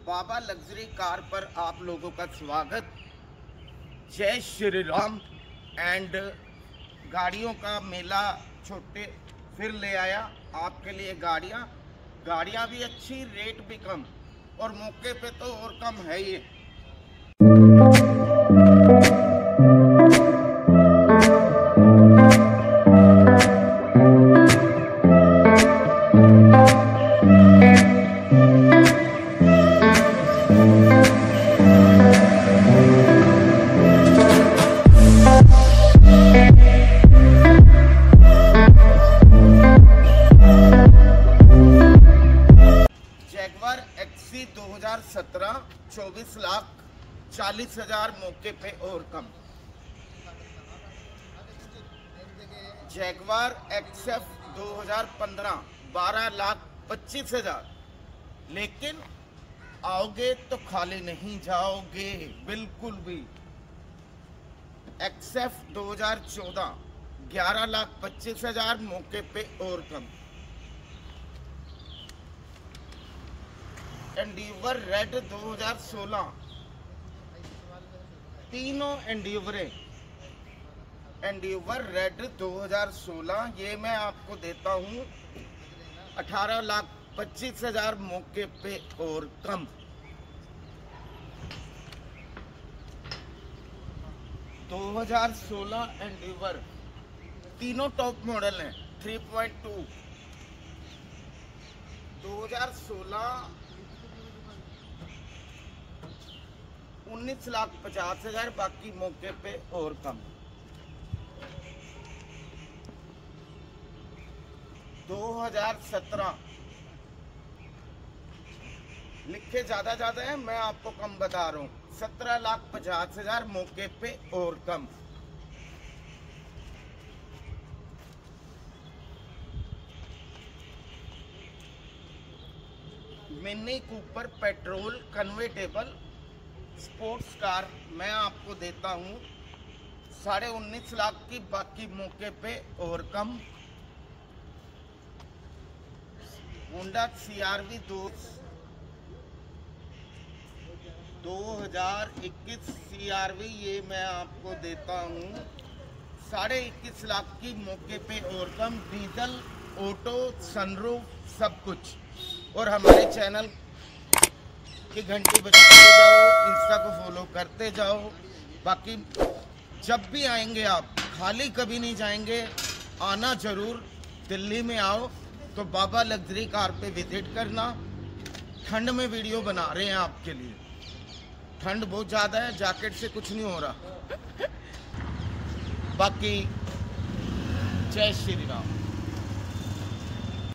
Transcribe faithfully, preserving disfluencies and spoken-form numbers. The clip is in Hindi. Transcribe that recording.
बाबा लग्जरी कार पर आप लोगों का स्वागत। जय श्री राम। एंड गाड़ियों का मेला छोटे फिर ले आया आपके लिए गाड़ियाँ गाड़ियाँ भी अच्छी, रेट भी कम और मौके पे तो और कम है ये। जैगवार एक्सी दो हज़ार सत्रह चौबीस लाख चालीस हजार मौके पे और कम। जैगवार एक्सएफ दो हज़ार पंद्रह बारह लाख पच्चीस हजार, लेकिन आओगे तो खाली नहीं जाओगे बिल्कुल भी। एक्सएफ दो हज़ार चौदह ग्यारह लाख पच्चीस हजार मौके पे और कम। एंडीवर रेड दो हज़ार सोलह, तीनों एंडीवरे एंडीवर रेड दो हज़ार सोलह ये मैं आपको देता हूँ अठारह लाख पच्चीस हजार मौके पे और कम। दो हज़ार सोलह एंडीवर तीनों टॉप मॉडल हैं। थ्री पॉइंट टू दो हज़ार सोलह उन्नीस लाख पचास हजार, बाकी मौके पे और कम। दो हज़ार सत्रह लिखे ज्यादा ज्यादा है, मैं आपको कम बता रहा हूँ। सत्रह लाख पचास हजार मौके पे और कम। Mini Cooper petrol convertible sports car मैं आपको देता हूँ साढ़े उन्नीस लाख की, बाकी मौके पे और कम। होंडा सीआरवी दो दो हजार इक्कीस सीआरवी ये मैं आपको देता हूँ साढ़े इक्कीस लाख की, मौके पे और कम। डीजल, ऑटो, सनरूफ सब कुछ। और हमारे चैनल की घंटी बजाते जाओ, इंस्टा को फॉलो करते जाओ। बाकी जब भी आएंगे आप खाली कभी नहीं जाएंगे, आना जरूर। दिल्ली में आओ तो बाबा लग्जरी कार पे विजिट करना। ठंड में वीडियो बना रहे हैं आपके लिए, ठंड बहुत ज़्यादा है, जैकेट से कुछ नहीं हो रहा। बाकी जय श्री राम।